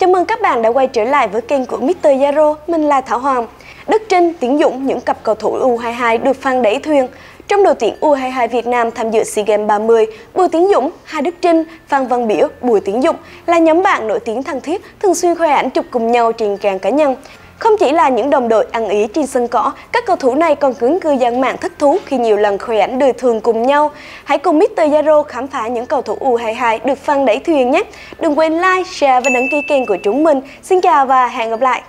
Chào mừng các bạn đã quay trở lại với kênh của Mr. Zaro, mình là Thảo Hoàng. Đức Trinh, Tiến Dũng, những cặp cầu thủ U22 được phang đẩy thuyền. Trong đội tuyển U22 Việt Nam tham dự SEA Games 30, Bùi Tiến Dũng, Hà Đức Trinh, Phan Văn Biểu, Bùi Tiến Dũng là nhóm bạn nổi tiếng thân thiết, thường xuyên khoe ảnh chụp cùng nhau trên trang cá nhân. Không chỉ là những đồng đội ăn ý trên sân cỏ, các cầu thủ này còn khiến cư dân mạng thích thú khi nhiều lần khoe ảnh đời thường cùng nhau. Hãy cùng Mr. Zaro khám phá những cầu thủ U22 được phang đẩy thuyền nhé! Đừng quên like, share và đăng ký kênh của chúng mình. Xin chào và hẹn gặp lại!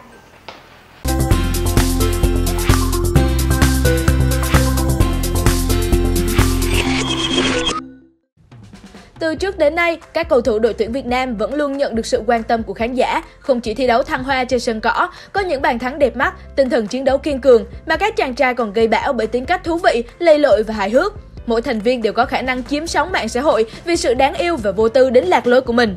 Từ trước đến nay, các cầu thủ đội tuyển Việt Nam vẫn luôn nhận được sự quan tâm của khán giả. Không chỉ thi đấu thăng hoa trên sân cỏ, có những bàn thắng đẹp mắt, tinh thần chiến đấu kiên cường, mà các chàng trai còn gây bão bởi tính cách thú vị, lầy lội và hài hước. Mỗi thành viên đều có khả năng chiếm sóng mạng xã hội vì sự đáng yêu và vô tư đến lạc lối của mình.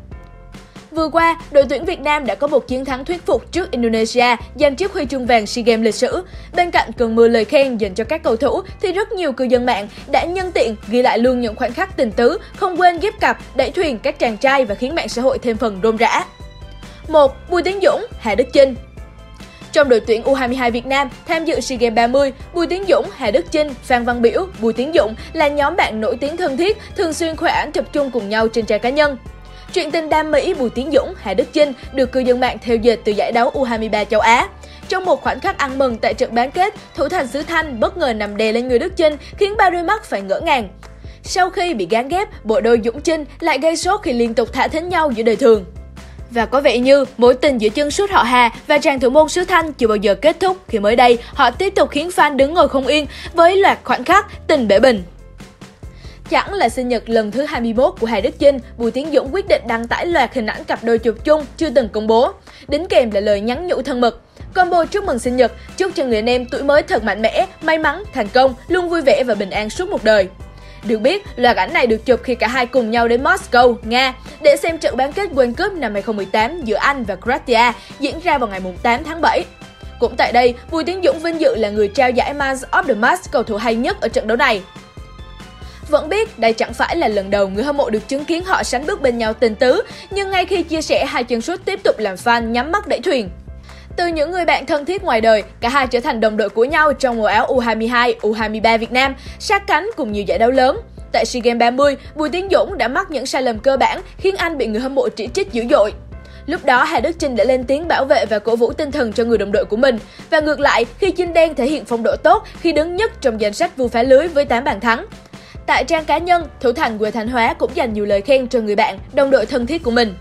Vừa qua, đội tuyển Việt Nam đã có một chiến thắng thuyết phục trước Indonesia, giành chiếc huy chương vàng SEA Games lịch sử. Bên cạnh cơn mưa lời khen dành cho các cầu thủ, thì rất nhiều cư dân mạng đã nhân tiện ghi lại luôn những khoảnh khắc tình tứ, không quên ghép cặp, đẩy thuyền các chàng trai và khiến mạng xã hội thêm phần rôm rã. 1. Bùi Tiến Dũng, Hà Đức Chinh. Trong đội tuyển U22 Việt Nam tham dự SEA Games 30, Bùi Tiến Dũng, Hà Đức Chinh, Phan Văn Biểu, Bùi Tiến Dũng là nhóm bạn nổi tiếng thân thiết, thường xuyên khoe ảnh chụp chung cùng nhau trên trang cá nhân. Chuyện tình đam mỹ Bùi Tiến Dũng, Hà Đức Chinh được cư dân mạng theo dệt từ giải đấu U23 châu Á. Trong một khoảnh khắc ăn mừng tại trận bán kết, thủ thành xứ Thanh bất ngờ nằm đè lên người Đức Chinh khiến ba đôi mắt phải ngỡ ngàng. Sau khi bị gán ghép, bộ đôi Dũng Chinh lại gây sốt khi liên tục thả thính nhau giữa đời thường. Và có vẻ như mối tình giữa chân sút họ Hà và chàng thủ môn xứ Thanh chưa bao giờ kết thúc khi mới đây họ tiếp tục khiến fan đứng ngồi không yên với loạt khoảnh khắc tình bể bình. Chẳng là sinh nhật lần thứ 21 của Hà Đức Chinh, Bùi Tiến Dũng quyết định đăng tải loạt hình ảnh cặp đôi chụp chung chưa từng công bố. Đính kèm là lời nhắn nhủ thân mật. Combo chúc mừng sinh nhật, chúc cho người anh em tuổi mới thật mạnh mẽ, may mắn, thành công, luôn vui vẻ và bình an suốt một đời. Được biết, loạt ảnh này được chụp khi cả hai cùng nhau đến Moscow, Nga để xem trận bán kết World Cup năm 2018 giữa Anh và Croatia diễn ra vào ngày 8 tháng 7. Cũng tại đây, Bùi Tiến Dũng vinh dự là người trao giải Man of the Match, cầu thủ hay nhất ở trận đấu này. Vẫn biết đây chẳng phải là lần đầu người hâm mộ được chứng kiến họ sánh bước bên nhau tình tứ, nhưng ngay khi chia sẻ, hai chân sút tiếp tục làm fan nhắm mắt đẩy thuyền. Từ những người bạn thân thiết ngoài đời, cả hai trở thành đồng đội của nhau trong màu áo U22, U23 Việt Nam, sát cánh cùng nhiều giải đấu lớn. Tại SEA Games 30, Bùi Tiến Dũng đã mắc những sai lầm cơ bản khiến anh bị người hâm mộ chỉ trích dữ dội. Lúc đó, Hà Đức Chinh đã lên tiếng bảo vệ và cổ vũ tinh thần cho người đồng đội của mình. Và ngược lại, khi Chinh Đen thể hiện phong độ tốt khi đứng nhất trong danh sách vua phá lưới với 8 bàn thắng. Tại trang cá nhân, thủ thành Quê Thanh Hóa cũng dành nhiều lời khen cho người bạn, đồng đội thân thiết của mình.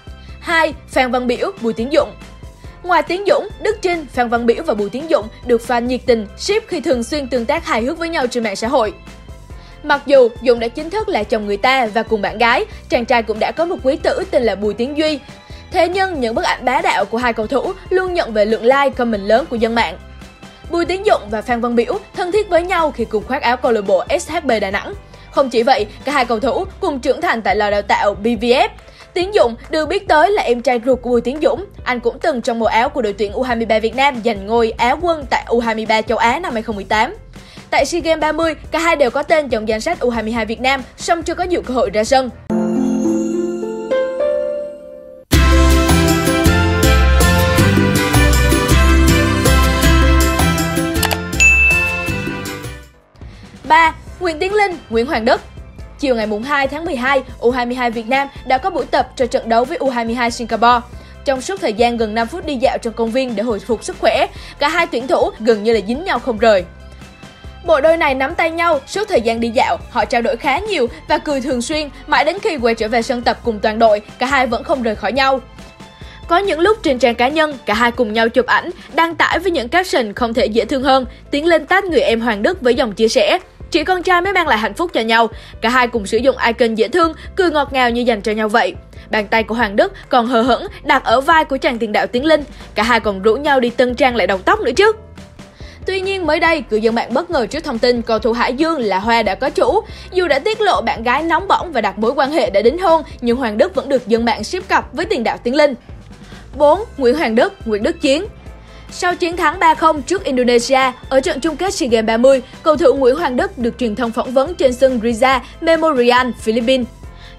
2. Phan Văn Biểu, Bùi Tiến Dũng. Ngoài Tiến Dũng, Đức Trinh, Phan Văn Biểu và Bùi Tiến Dũng được fan nhiệt tình, ship khi thường xuyên tương tác hài hước với nhau trên mạng xã hội. Mặc dù Dũng đã chính thức là chồng người ta và cùng bạn gái, chàng trai cũng đã có một quý tử tên là Bùi Tiến Duy. Thế nhưng những bức ảnh bá đạo của hai cầu thủ luôn nhận về lượng like, comment lớn của dân mạng. Bùi Tiến Dũng và Phan Văn Biểu thân thiết với nhau khi cùng khoác áo câu lạc bộ SHB Đà Nẵng. Không chỉ vậy, cả hai cầu thủ cùng trưởng thành tại lò đào tạo BVF. Tiến Dũng được biết tới là em trai ruột của Bùi Tiến Dũng. Anh cũng từng trong màu áo của đội tuyển U23 Việt Nam giành ngôi Á quân tại U23 châu Á năm 2018. Tại SEA Games 30, cả hai đều có tên trong danh sách U22 Việt Nam, song chưa có nhiều cơ hội ra sân. Nguyễn Tiến Linh, Nguyễn Hoàng Đức. Chiều ngày 2 tháng 12, U22 Việt Nam đã có buổi tập cho trận đấu với U22 Singapore. Trong suốt thời gian gần 5 phút đi dạo trong công viên để hồi phục sức khỏe, cả hai tuyển thủ gần như là dính nhau không rời. Bộ đôi này nắm tay nhau suốt thời gian đi dạo, họ trao đổi khá nhiều và cười thường xuyên, mãi đến khi quay trở về sân tập cùng toàn đội, cả hai vẫn không rời khỏi nhau. Có những lúc trên trang cá nhân, cả hai cùng nhau chụp ảnh, đăng tải với những caption không thể dễ thương hơn. Tiến Linh tag người em Hoàng Đức với dòng chia sẻ: chỉ con trai mới mang lại hạnh phúc cho nhau. Cả hai cùng sử dụng icon dễ thương, cười ngọt ngào như dành cho nhau vậy. Bàn tay của Hoàng Đức còn hờ hững đặt ở vai của chàng tiền đạo Tiến Linh. Cả hai còn rủ nhau đi tân trang lại đầu tóc nữa chứ. Tuy nhiên mới đây, cư dân mạng bất ngờ trước thông tin cầu thủ Hải Dương là Hoa đã có chủ. Dù đã tiết lộ bạn gái nóng bỏng và đặt mối quan hệ đã đính hôn, nhưng Hoàng Đức vẫn được dân mạng ship cặp với tiền đạo Tiến Linh. 4. Nguyễn Hoàng Đức, Nguyễn Đức Chiến. Sau chiến thắng 3-0 trước Indonesia ở trận chung kết SEA Games 30, cầu thủ Nguyễn Hoàng Đức được truyền thông phỏng vấn trên sân Rizal Memorial, Philippines.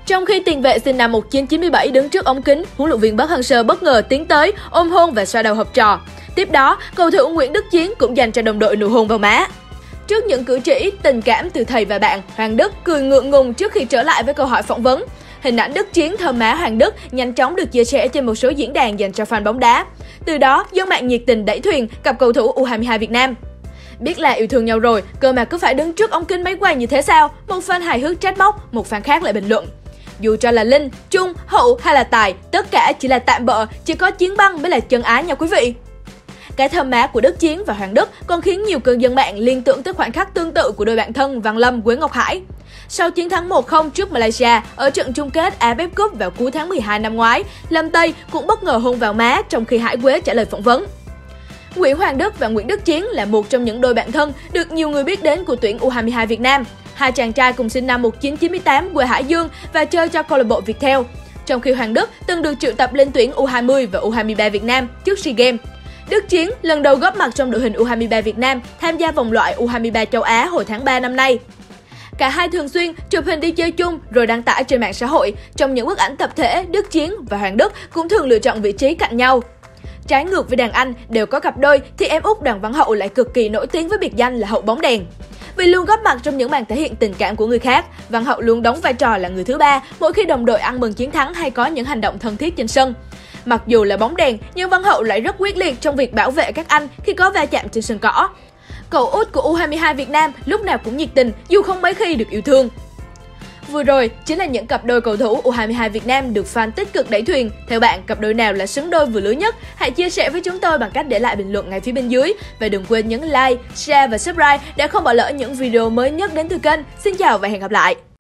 Trong khi tiền vệ sinh năm 1997 đứng trước ống kính, huấn luyện viên Park Hang-seo bất ngờ tiến tới, ôm hôn và xoa đầu học trò. Tiếp đó, cầu thủ Nguyễn Đức Chiến cũng dành cho đồng đội nụ hôn vào má. Trước những cử chỉ tình cảm từ thầy và bạn, Hoàng Đức cười ngượng ngùng trước khi trở lại với câu hỏi phỏng vấn. Hình ảnh Đức Chiến thơm má Hoàng Đức nhanh chóng được chia sẻ trên một số diễn đàn dành cho fan bóng đá. Từ đó, dân mạng nhiệt tình đẩy thuyền cặp cầu thủ U22 Việt Nam. Biết là yêu thương nhau rồi, cơ mà cứ phải đứng trước ống kính máy quay như thế sao? Một fan hài hước trách móc, một fan khác lại bình luận. Dù cho là Linh, Trung, Hậu hay là Tài, tất cả chỉ là tạm bợ, chỉ có Chiến Băng mới là chân ái nha quý vị. Cái thơm má của Đức Chiến và Hoàng Đức còn khiến nhiều cư dân mạng liên tưởng tới khoảnh khắc tương tự của đôi bạn thân Văn Lâm, Quế Ngọc Hải. Sau chiến thắng 1-0 trước Malaysia ở trận chung kết AFF Cup vào cuối tháng 12 năm ngoái, Lâm Tây cũng bất ngờ hôn vào má trong khi Hải Quế trả lời phỏng vấn. Nguyễn Hoàng Đức và Nguyễn Đức Chiến là một trong những đôi bạn thân được nhiều người biết đến của tuyển U22 Việt Nam. Hai chàng trai cùng sinh năm 1998 quê Hải Dương và chơi cho câu lạc bộ Viettel. Trong khi Hoàng Đức từng được triệu tập lên tuyển U20 và U23 Việt Nam trước SEA Games. Đức Chiến lần đầu góp mặt trong đội hình U23 Việt Nam tham gia vòng loại U23 châu Á hồi tháng 3 năm nay. Cả hai thường xuyên chụp hình đi chơi chung rồi đăng tải trên mạng xã hội. Trong những bức ảnh tập thể, Đức Chiến và Hoàng Đức cũng thường lựa chọn vị trí cạnh nhau. Trái ngược với đàn anh đều có cặp đôi thì em út Đoàn Văn Hậu lại cực kỳ nổi tiếng với biệt danh là Hậu bóng đèn. Vì luôn góp mặt trong những màn thể hiện tình cảm của người khác, Văn Hậu luôn đóng vai trò là người thứ ba mỗi khi đồng đội ăn mừng chiến thắng hay có những hành động thân thiết trên sân. Mặc dù là bóng đèn, nhưng Văn Hậu lại rất quyết liệt trong việc bảo vệ các anh khi có va chạm trên sân cỏ. Cậu út của U22 Việt Nam lúc nào cũng nhiệt tình dù không mấy khi được yêu thương. Vừa rồi chính là những cặp đôi cầu thủ U22 Việt Nam được fan tích cực đẩy thuyền. Theo bạn, cặp đôi nào là xứng đôi vừa lứa nhất? Hãy chia sẻ với chúng tôi bằng cách để lại bình luận ngay phía bên dưới. Và đừng quên nhấn like, share và subscribe để không bỏ lỡ những video mới nhất đến từ kênh. Xin chào và hẹn gặp lại!